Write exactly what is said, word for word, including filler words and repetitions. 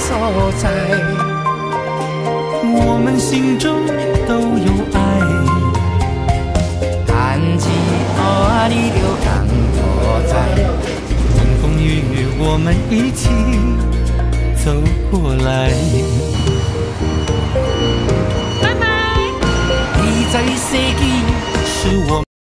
所在， 我们心中都有爱。 谈起哦，你就感我在， 风风雨雨我们一起走过来。 拜拜。你在世纪是我。